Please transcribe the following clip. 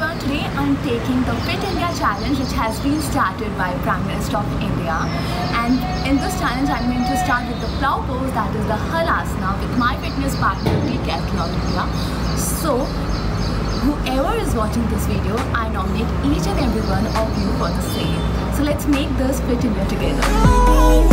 everyone, today I'm taking the Fit India challenge which has been started by Prime Minister of India, and in this challenge I'm going to start with the Plow Pose, that is the halasana, with my fitness partner Decathlon India. So whoever is watching this video, I nominate each and every one of you for the same. So let's make this Fit India together.